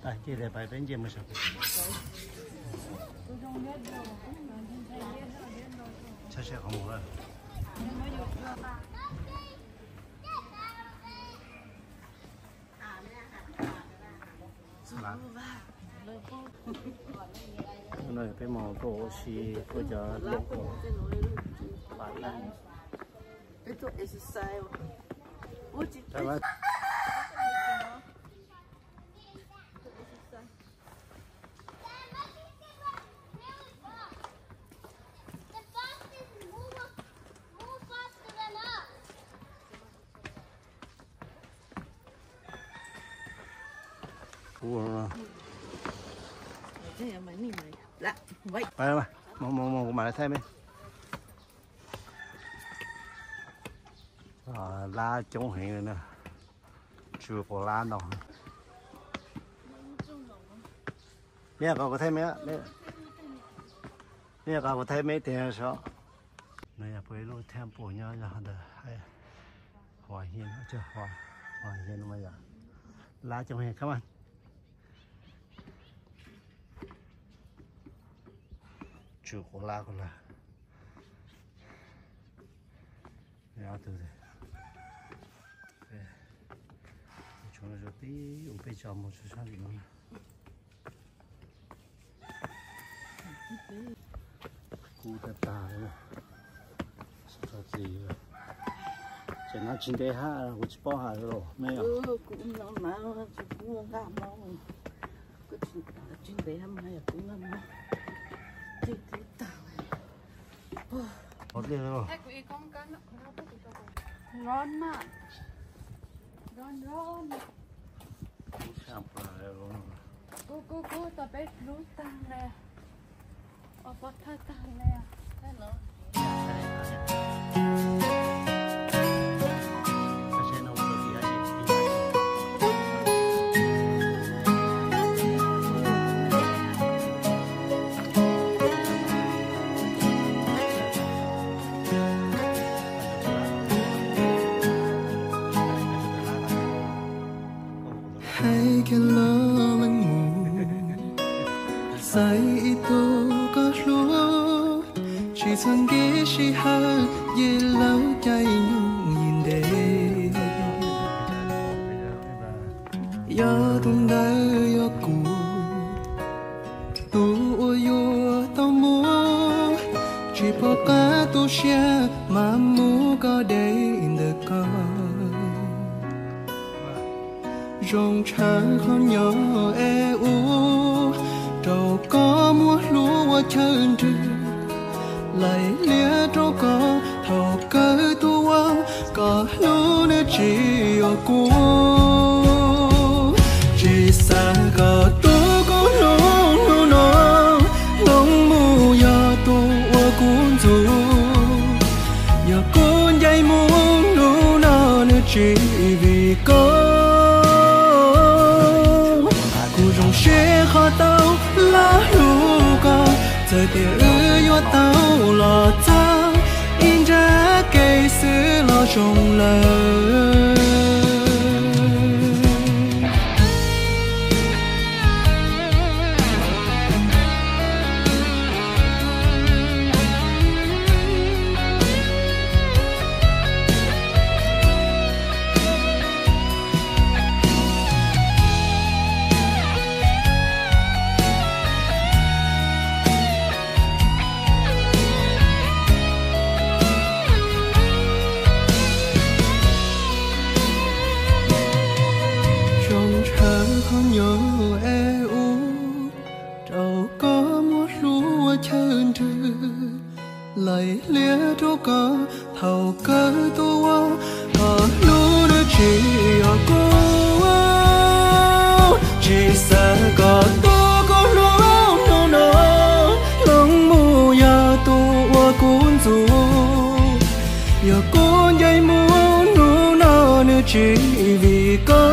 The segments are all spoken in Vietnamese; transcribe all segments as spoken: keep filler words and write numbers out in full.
来，这来摆边节目上。这些好么了？là nơi cái màu cổ xì có giờ lục bạn đang cái chỗ exercise Ủa cái này mày mày lạ vậy ไปแล้วมามองมองมาได้ไหมลาจงเห็นเลยนะชื่อโบราณเนาะเนี่ยก็có thấy mấyเนี่ยเนี่ยก็có thấy mấy tiền sao này là với lối thêm bộ nhau là được hay hòa hiền chưa hòa hòa hiền mà giờ lá trong hè các bạn chủ của lá của là nhớ từ đây chúng nó rồi tí uống bê cho một chút sao gì nữa cú ta ta rồi sao gì rồi chỉ nói chuyện đấy ha cũng chỉ bỏ hà rồi mấy ừ cũng nó mà chỉ cũng làm nó cứ chuyện chuyện đấy ham hay cũng làm nó chỉ chỉ tao có đi rồi ngon mà ngon ngon sao phải rồi cô cô cô tao biết lú tăng nè ở bắt thay tăng nè thế nữa hay cái lỡ lăng mù say itu có lúa chỉ sang ghé chỉ ha ye lâu chạy nhung nhìn đây ya tung đời ya cũ tu yo tao mua chỉ bỏ cả tu xe mà mua có đây in the car rong trắng không nhỏ e u trâu có mua lúa chân trừ lại lia trâu có thầu cơ tu âm có lúa nơi chỉ ở cũ chỉ xa có tu có lúa lúa nó lông mù ya tu ở cuốn dù ya cuốn dây muốn lúa nó nơi chỉ vì có khó tao lá lũ con giờ thì ư yo tao lo ta in ra cây sứ lo trồng lời lại lia đâu có thầu cơ tu có lúa nơi chỉ ở cô chỉ sợ có tu có lúa nó nó lông mù ya tu ở cuốn dù ya cuốn dây muốn nu nó nơi chỉ vì có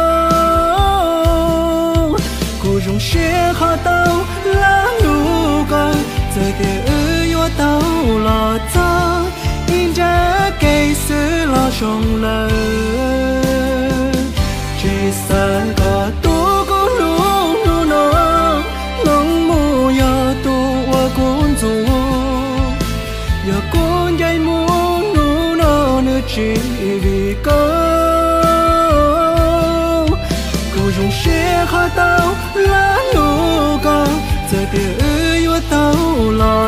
cô dùng xe khó tao lá lũ con giờ thì tao lo ta in ra cây sứ lo trồng lời chỉ sợ có tu có lúa giờ con dây muốn nụ nó nữa chỉ vì con cô dùng xe khó tao lá lũ con giờ để ơi tao lo